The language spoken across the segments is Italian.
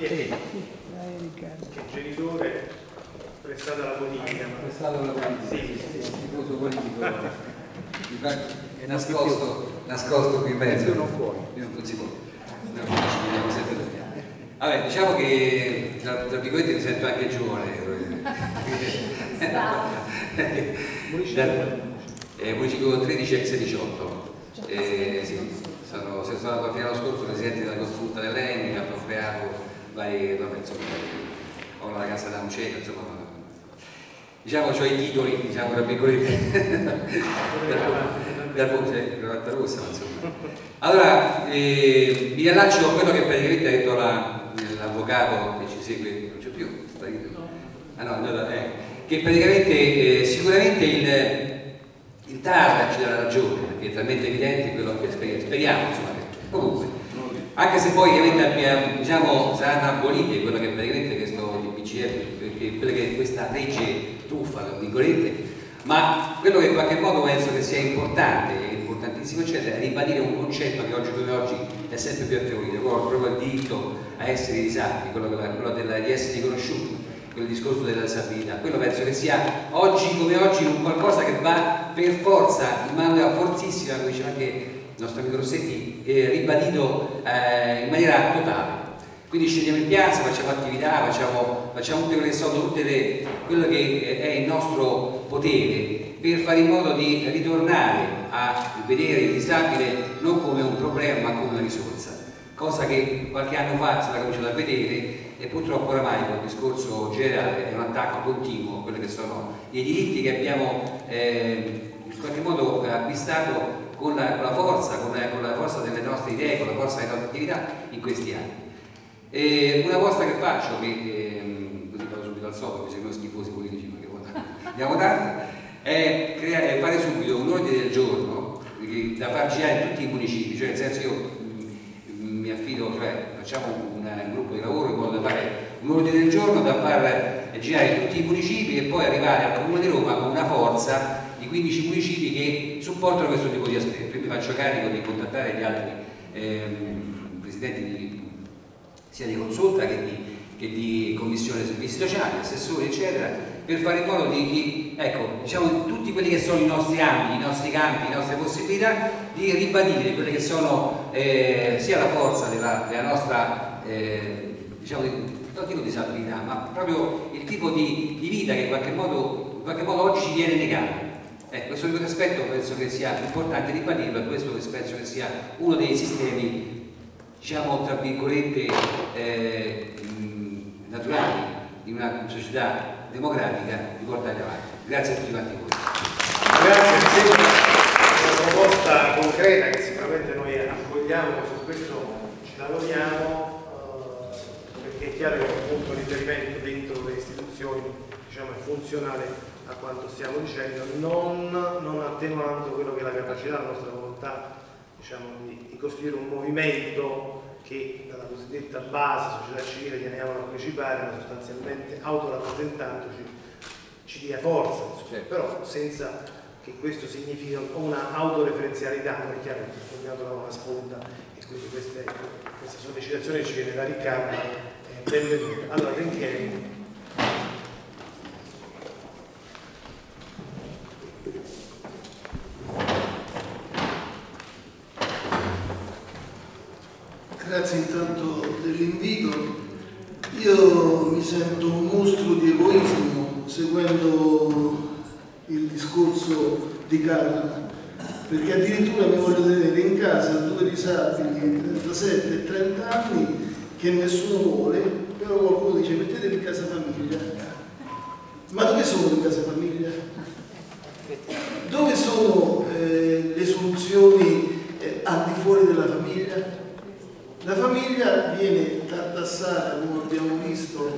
che genitore prestato alla politica. Prestato alla politica, sì, tifoso politico. È nascosto qui in mezzo. Non puoi. Non si può. Vabbè, diciamo che tra virgolette mi sento anche giovane. Municipio 13 ex 18. Sì, sono stato fino allo scorso presidente della consulta dell'ENI, ho creato varie, insomma, ho una casa da un cielo, insomma, diciamo ho i titoli, diciamo tra virgolette, cravatta rossa, insomma. Allora, mi riallaccio a quello che praticamente ha detto l'avvocato che ci segue, non c'è più, che praticamente sicuramente il TAR ci dà ragione, perché è talmente evidente quello che speriamo, insomma, comunque, anche se poi ovviamente diciamo, saranno abolite quello che praticamente questo DPCM, quella che questa legge truffa, tra virgolette, ma quello che in qualche modo penso che sia importante, importantissimo, cioè ribadire un concetto che oggi come oggi è sempre più affievolito, proprio il diritto a essere disabili, quello di essere riconosciuti, quel discorso della disabilità. Quello penso che sia oggi come oggi un qualcosa che va per forza, in maniera fortissima, come diceva anche il nostro amico Rossetti, ribadito in maniera totale. Quindi scendiamo in piazza, facciamo attività, facciamo tutte quelle che sono quello che è il nostro potere per fare in modo di ritornare a vedere il disabile non come un problema ma come una risorsa, cosa che qualche anno fa si era cominciato a vedere e purtroppo oramai col discorso generale è un attacco continuo a quelli che sono i diritti che abbiamo in qualche modo acquistato con la forza delle nostre idee, con la forza delle nostre attività in questi anni. Una cosa che faccio, che così vado subito al sodo, che sono schifosi politici perché andiamo tanto, è fare subito un ordine del giorno da far girare in tutti i municipi, cioè nel senso io mi affido, cioè facciamo un gruppo di lavoro in modo da fare un ordine del giorno da far girare in tutti i municipi e poi arrivare al Comune di Roma con una forza di 15 municipi che supportano questo tipo di aspetto. Io mi faccio carico di contattare gli altri presidenti sia di consulta che di commissione servizi sociali, assessori eccetera, per fare in modo di ecco, diciamo tutti quelli che sono i nostri ambiti, i nostri campi, le nostre possibilità di ribadire quelle che sono sia la forza della nostra diciamo non dico disabilità, ma proprio il tipo di vita che in qualche modo oggi ci viene negato. Questo aspetto penso che sia importante ribadirlo e questo penso che sia uno dei sistemi, diciamo tra virgolette naturali di una società democratica di portare avanti. Grazie a tutti quanti voi. Grazie, è una proposta concreta che sicuramente noi accogliamo, su questo ci lavoriamo, perché è chiaro che un punto di riferimento dentro le istituzioni, diciamo, è funzionale a quanto stiamo dicendo, non attenuando quello che è la capacità, la nostra volontà, diciamo, di costruire un movimento che dalla cosiddetta base società civile che andiamo a partecipare, ma sostanzialmente autorappresentandoci ci dia forza, però senza che questo significhi una autoreferenzialità. Noi è chiaro che abbiamo trovato una spunta e quindi questa sollecitazione ci viene da Riccardo, benvenuta. Allora, Rinchieri. Grazie intanto dell'invito. Io mi sento un mostro di egoismo seguendo il discorso di Carla, perché addirittura mi voglio tenere in casa due disabili, 37 e 30 anni, che nessuno vuole, però qualcuno dice mettetevi in casa famiglia. Ma dove sono le case famiglia? Dove sono le soluzioni al di fuori della famiglia? La famiglia viene tartassata, come abbiamo visto,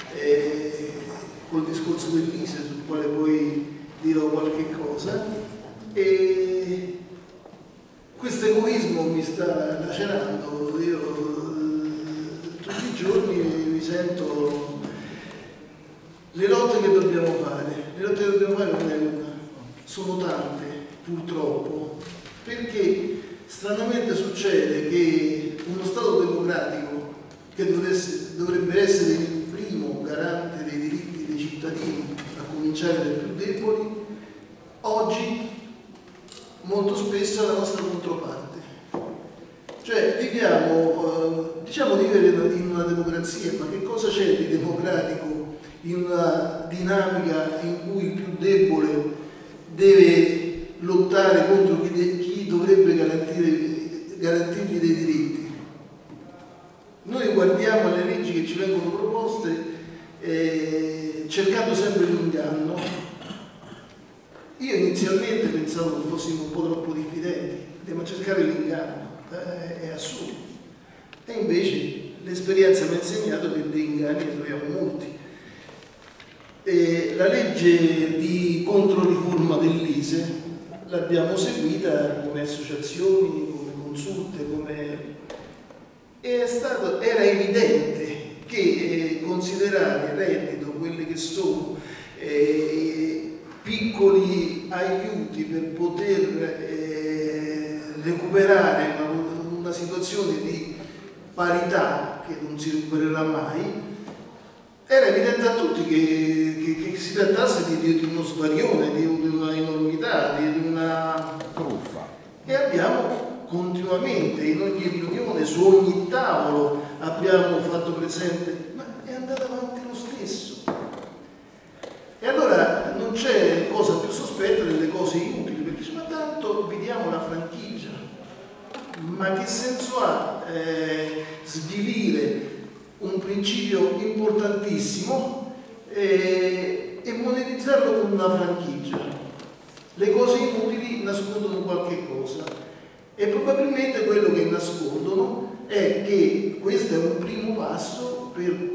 col discorso dell'ISE, sul quale poi dirò qualche cosa, e questo egoismo mi sta lacerando. Io tutti i giorni mi sento le lotte che dobbiamo fare. Le lotte che dobbiamo fare non è una, sono tante, purtroppo, perché stranamente succede che uno Stato democratico che dovrebbe essere il primo garante dei diritti dei cittadini, a cominciare dai più deboli, oggi molto spesso è la nostra controparte. Cioè viviamo, diciamo di vivere in una democrazia, ma che cosa c'è di democratico in una dinamica in cui il più debole deve lottare contro chi dovrebbe garantirgli dei diritti? Noi guardiamo le leggi che ci vengono proposte cercando sempre l'inganno. Io inizialmente pensavo che fossimo un po' troppo diffidenti, andiamo a cercare l'inganno, è assurdo. E invece l'esperienza mi ha insegnato che dei inganni ne troviamo molti. La legge di controriforma dell'ISE l'abbiamo seguita come associazioni, come consulte, era evidente che considerare reddito quelli che sono piccoli aiuti per poter recuperare una situazione di parità che non si recupererà mai, era evidente a tutti che si trattasse di uno svarione, di una enormità, di una truffa. E abbiamo continuamente, in ogni riunione, su ogni tavolo, abbiamo fatto presente, ma è andata avanti lo stesso. E allora non c'è cosa più sospetta delle cose inutili, perché dice, ma tanto vi diamo la franchigia. Ma che senso ha svilire un principio importantissimo e monetizzarlo con una franchigia? Le cose inutili nascondono qualche cosa e probabilmente quello che nascondono è che questo è un primo passo per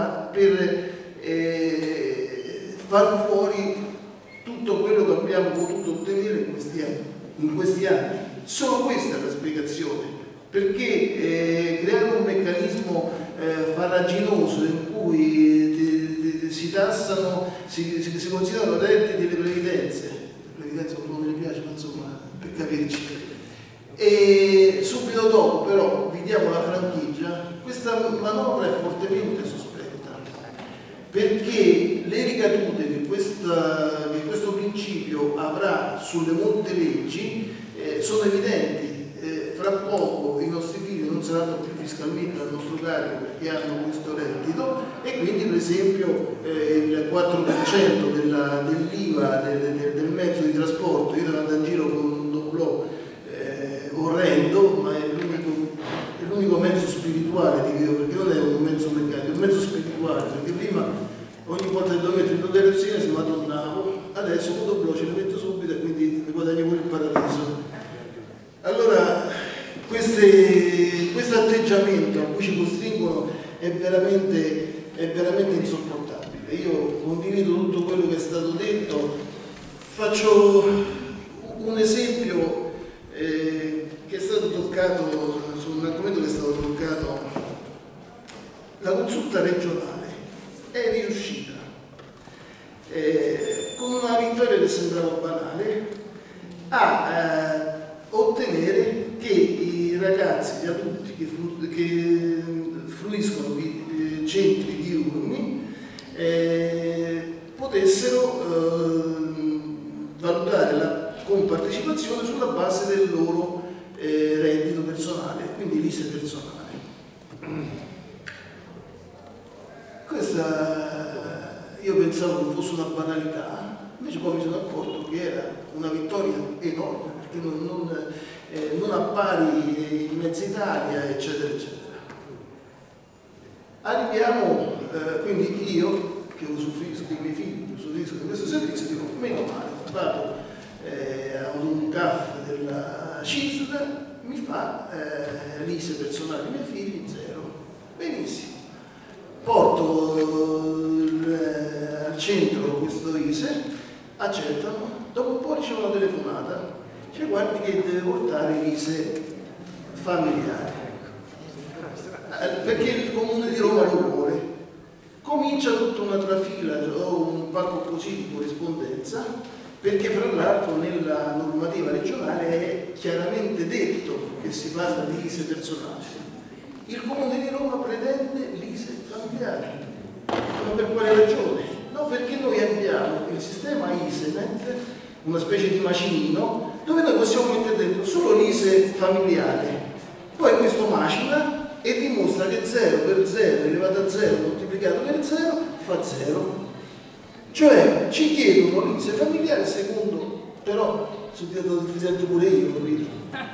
far fuori tutto quello che abbiamo potuto ottenere in questi anni. Solo questa è la spiegazione, perché creare un meccanismo farraginoso in cui si tassano, si considerano redditi le previdenze un po' mi piace, ma insomma, per capirci, e subito dopo però vi diamo la franchigia, questa manovra è fortemente sospetta, perché le ricadute che questo principio avrà sulle molte leggi sono evidenti. Fra poco i nostri figli non saranno più fiscalmente al nostro carico perché hanno questo reddito e quindi per esempio il 4% dell'IVA del mezzo di trasporto, io devo andare in giro con un doblò orrendo, ma è l'unico mezzo spirituale, dico, perché non è un mezzo meccanico, è un mezzo spirituale, perché prima ogni volta che dovevo mettere in dotazione si madonnavo, adesso con doblò ce le metto subito e quindi mi guadagno pure il paradiso. Allora, questo atteggiamento a cui ci costringono è veramente insopportabile. Io condivido tutto quello che è stato detto, faccio un esempio che è stato toccato, su un argomento che è stato toccato. La consulta regionale è riuscita con una vittoria che sembrava banale a ottenere che i ragazzi, gli adulti che fruiscono di centri diurni potessero valutare la compartecipazione sulla base del loro reddito personale, quindi l'ISEE personale. Questa io pensavo che fosse una banalità, invece poi mi sono accorto che era una vittoria enorme, perché non appari in mezza Italia, eccetera, eccetera. Arriviamo, quindi io che usufruisco, i miei figli usufruiscono di questo servizio, dico, meno male, vado a un caffè della CISL, mi fa l'ISEE personale dei miei figli, 0. Benissimo. Porto al centro questo ISEE, accettano, dopo un po' ricevo una telefonata, cioè guardi che deve portare l'ISEE familiare, perché il Comune di Roma lo vuole. Comincia tutta una trafila, ho un pacco così di corrispondenza, perché fra l'altro nella normativa regionale è chiaramente detto che si parla di ISEE personale. il Comune di Roma pretende l'ISEE familiare. Ma per quale ragione? No, perché noi abbiamo il sistema ISEEnet, una specie di macinino, dove noi possiamo mettere dentro solo l'ISEE familiare. Poi questo macina e dimostra che 0 per 0 elevato a 0 moltiplicato per 0 fa 0. Cioè ci chiedono l'ISEE familiare secondo, però sono diventato diffidente pure io, capito?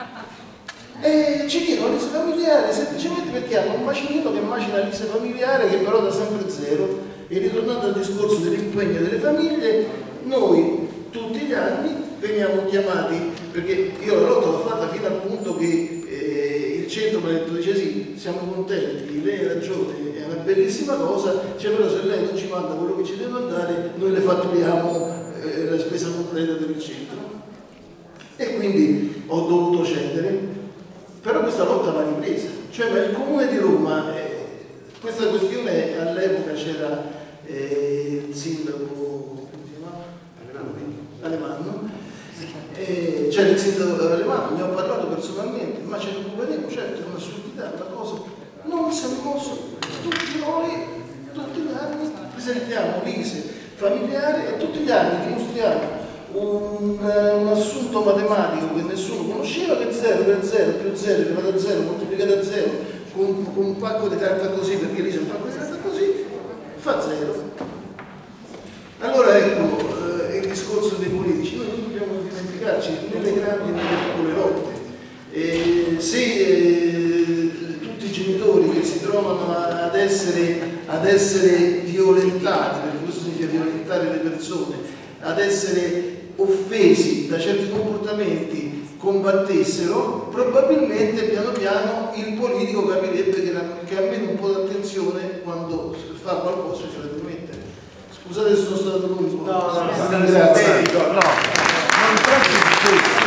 E ci chiedono l'ISEE familiare semplicemente perché hanno un macinino che macina l'ISEE familiare che però da sempre 0. E ritornando al discorso dell'impegno delle famiglie, noi tutti gli anni veniamo chiamati, perché io la lotta l'ho fatta fino al punto che il centro mi ha detto, dice sì, siamo contenti, lei ha ragione, è una bellissima cosa, cioè però se lei non ci manda quello che ci deve mandare, noi le fatturiamo la spesa completa del centro. E quindi ho dovuto cedere, però questa lotta va ripresa, cioè ma il Comune di Roma, questa questione all'epoca c'era il sindaco Alemanno, c'era il sindaco Alemanno, ne ho parlato personalmente, ma ce ne occuperemo, certo, è un'assurdità, una cosa, non si è mosso, tutti noi, tutti gli anni presentiamo l'ISEE familiare e tutti gli anni dimostriamo un assunto matematico che nessuno conosceva, che 0 per 0 più 0 elevato a 0 moltiplicato a 0 con un pacco di carta così, perché lì c'è un pacco di carta così, fa 0. Allora ecco, il discorso dei politici, noi non dobbiamo dimenticarci nelle grandi e nelle piccole lotte. Se tutti i genitori che si trovano ad essere violentati, perché questo significa violentare le persone, ad essere offesi da certi comportamenti combattessero, probabilmente piano piano il politico capirebbe che almeno un po' di attenzione quando fa qualcosa ce la deve mettere. Scusate se sono stato lungo. No, grazie. No, non troppo difficile.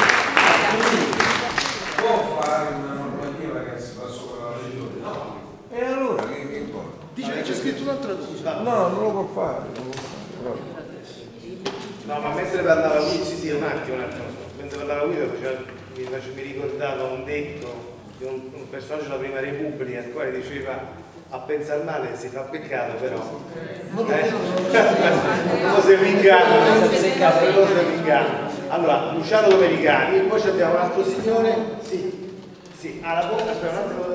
Può fare una normativa che si fa sopra la regione? No. E allora che importa? Dice che c'è scritto un'altra cosa. No, non lo può fare. No, ma mentre parlava lui, sì, un attimo. Mentre parlava lui mi ricordava un detto di un personaggio della Prima Repubblica, il quale diceva: a pensare male si fa peccato, però cose mi ingannano. Allora, Luciano Domenicani, e poi abbiamo un altro signore, sì, alla bocca, aspetta un attimo.